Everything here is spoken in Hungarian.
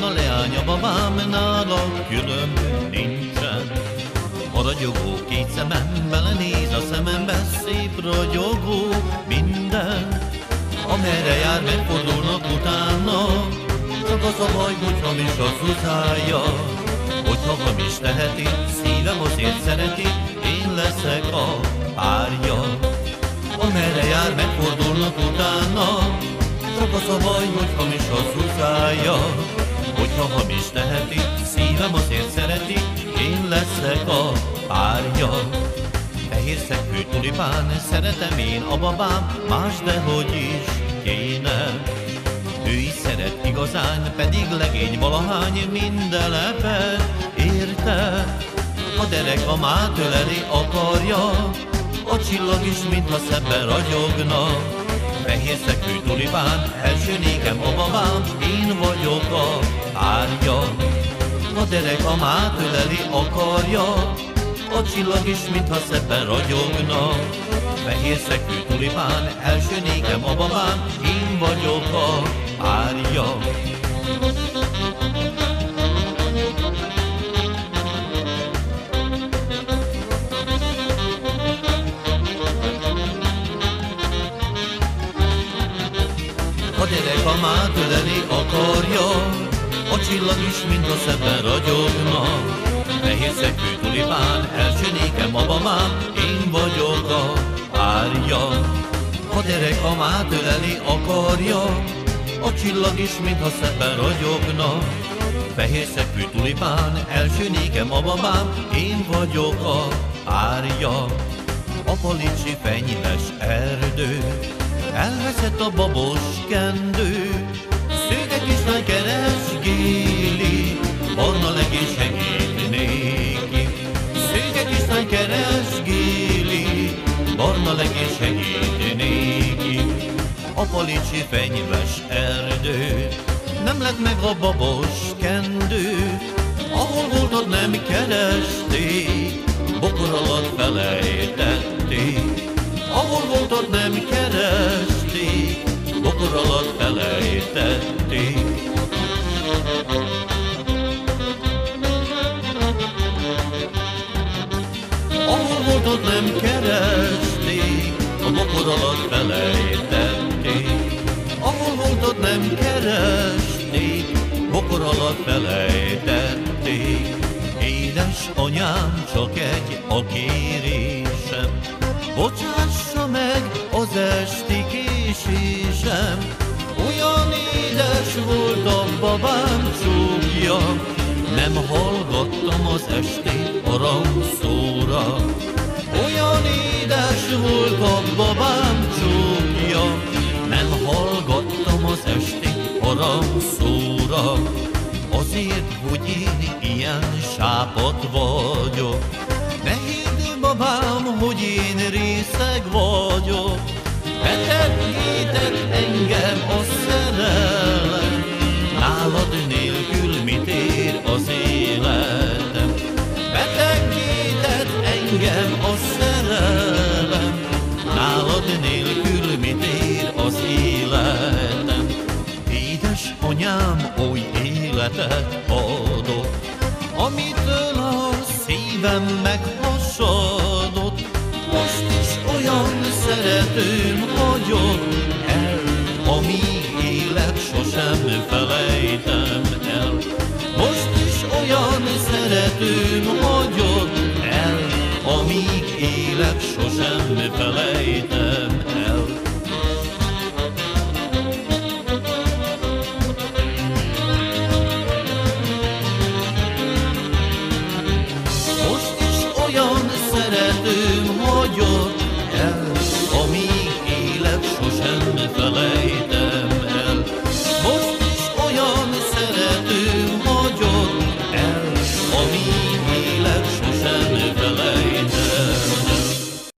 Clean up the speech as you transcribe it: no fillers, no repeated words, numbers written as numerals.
a leány, a babám, nála különb nincsen. A ragyogó két szemem belenéz a szemembe, szép ragyogó minden. Amerre jár, megfordulnak utána, csak az a baj, hogy hamis a szuszája. Hogyha hamis teheti, szívem azért szereti, én leszek a párja. Amerre jár, megfordulnak utána, csak az a baj, hogy hamis a szuszája. Hogyha hamis teheti, szívem azért szereti, én leszek a párja. Fehér szegfű tulipán, szeretem én a babám, más dehogy is kéne. Ő is szeret igazán, pedig legény valahány, minden lepet érte. A derek a mát öleli akarja, a csillag is, mintha szebben ragyogna. Fehér szegfű tulipán, első nékem a babám, én vagyok a párja. A derek a mát öleli akarja, a csillag is, mintha szebben ragyogna. Fehér szegfű tulipán, első nékem a babám, én vagyok a párja. A derek a mát öleli akarja, a csillag is, mintha szebben ragyogna. Fehér szegfű tulipán, első nékem a babám, én vagyok a párja. A derek a mát öleli akarja, a csillag is, mintha szebben ragyogna. Fehér szegfű tulipán, első nékem a babám, én vagyok a párja. A palicsi fenyves erdő, elveszett a babos kendő, szőke kislány keresgéli, barna legény segít néki. Szőke kislány keresgéli, barna legény segít néki. A palicsi fenyves erdő, nem lett meg a babos kendő, ahol volt, ott nem keresték, bokor alatt felejtették. Ahol volt, ott nem keresték, bokor alatt felejtették. Ahol volt, ott nem keresték, a bokor alatt felejtették. Ahol volt, ott nem keresték, bokor alatt felejtették. Édes anyám, csak egy a kérésem, bocsássa meg az esti késésem. Olyan édes volt a babám csókja, nem hallgattam az esti harangszóra. Olyan édes volt a babám csókja, nem hallgattam az esti harangszóra. Azért, hogy én ilyen sápadt vagyok, ne hidd, babám, hogy én részeg vagyok. Betegített engem a szerelem, nálad nélkül mit ér az életem. Betegített engem a szerelem, nálad nélkül mit ér az életem. Édes anyám, oly életet adott, amitől a szívem meghasadott. Most is olyan szeretőm hagyott el, amíg élet sosem